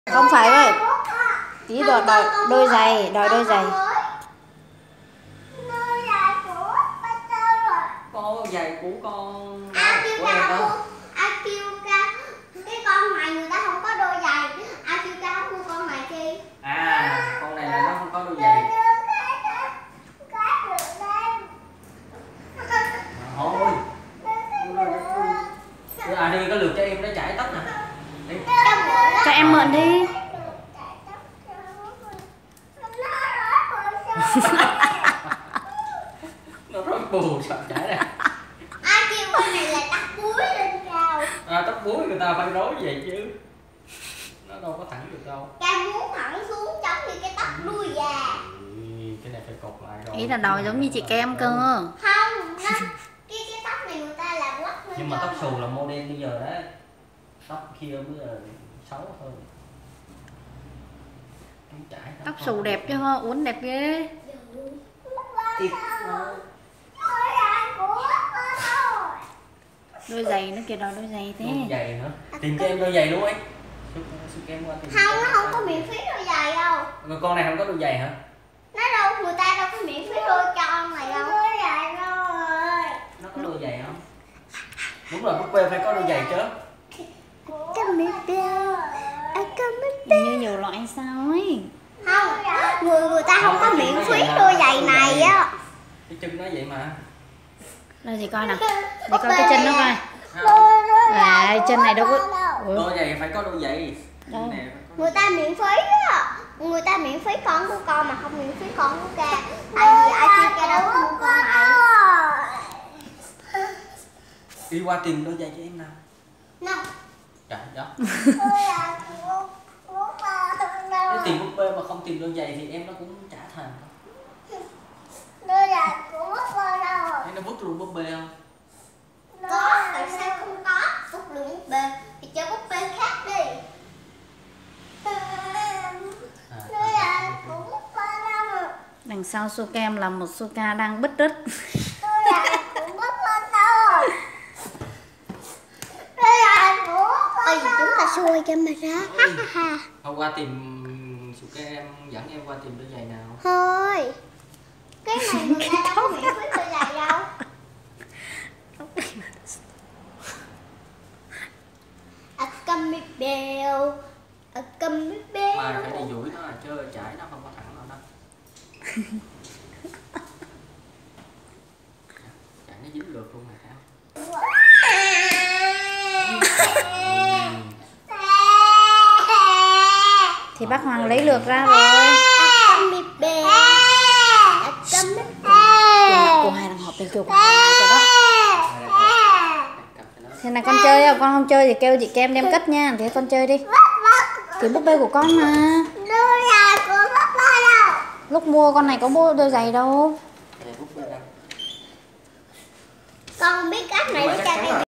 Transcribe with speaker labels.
Speaker 1: Không phải vậy. Tí đòi đôi giày, đòi đôi giày.
Speaker 2: Có giày của con.
Speaker 3: Của em đâu? Akilka, cái con này người ta không có đôi giày. Akilka không mua con này chi?
Speaker 2: À, con này là nó không có đôi giày. Thôi. À đi có lượt cho em nó chải tóc nè. Đi.
Speaker 1: Cho em mượn đi.
Speaker 2: Nó rất buồn sợ chải này.
Speaker 3: Ai kêu con này là tóc búi lên cao.
Speaker 2: À, tóc búi người ta phải rối vậy chứ. Nó đâu có thẳng được đâu.
Speaker 3: Ca muốn thẳng xuống giống như cái tóc đuôi gà.
Speaker 2: Cái này phải cột lại rồi.
Speaker 1: Ý là đòi giống như chị Kem cơ.
Speaker 3: Không, nó, cái tóc này người ta làm lắc lên.
Speaker 2: Nhưng mà tóc xù là model bây giờ đấy. Tóc kia bây giờ xấu hơn.
Speaker 1: Tóc xù đẹp chứ hả? Uốn đẹp ghê.
Speaker 2: Thịt
Speaker 1: Đôi giày nó kìa, đòi đôi giày thế.
Speaker 2: đôi giày nữa. Tìm cho em đôi giày luôn ấy.
Speaker 3: Không, nó không có miễn phí đôi giày đâu.
Speaker 2: Rồi con này không có đôi giày hả?
Speaker 3: Nó đâu, người ta đâu có miễn phí đôi cho con này đâu. Đôi giày rồi.
Speaker 2: Nó có đôi giày không? Đúng rồi, búp bê phải có đôi giày chứ.
Speaker 1: Như nhiều loại sao ấy.
Speaker 3: Không, người ta không có miễn phí đôi giày này á.
Speaker 2: Cái chân nó vậy mà.
Speaker 1: Là gì coi nào. Để coi cái chân nó coi. À, chân này đâu có.
Speaker 2: Đôi giày phải có đôi giày.
Speaker 1: Đâu?
Speaker 3: Người ta miễn phí á. Người ta miễn phí con của con mà không miễn phí con của ca. Tại vì ai kia ca đâu có mua con này.
Speaker 2: Đi qua tìm đôi giày cho em nào.
Speaker 3: Nào.
Speaker 2: Trời đó. Nếu tìm búp bê mà không tìm đôi giày thì em nó cũng chả thành.
Speaker 3: Đôi giày của búp bê đâu?
Speaker 2: Em nó vứt luôn búp bê không?
Speaker 3: Có, tại sao không có? Vứt luôn búp bê thì cho búp bê khác đi. Đôi giày của búp bê đâu?
Speaker 1: Đằng sau su kem là một su ca đang bứt rứt.
Speaker 3: Đôi giày của búp bê đâu? Đôi giày của búp bê đâu? Chúng ta xuôi camera.
Speaker 2: Hôm qua tìm su ke em dẫn em qua tìm đôi giày nào.
Speaker 3: Thôi. Cái này người ta đâu có miễn phí đôi giày đâu. A gummy bear, a gummy bear.
Speaker 2: Mai phải đi duỗi nó chứ chải nó không có thẳng đâu đó. Chải nó dính được luôn hả?
Speaker 1: Thì bác Hoàng lấy lược ra rồi.
Speaker 3: A gummy bear, a gummy bear.
Speaker 1: Cô hai đang họp tên kêu cô hai cho đó. Thế này con chơi không? Con không chơi thì kêu chị Kem đem cất nha. Thế con chơi đi. Thì búp bê của con mà.
Speaker 3: Đôi giày của búp bê đâu?
Speaker 1: Lúc mua con này có mua đôi giày đâu.
Speaker 3: Con không biết cách này để cho em.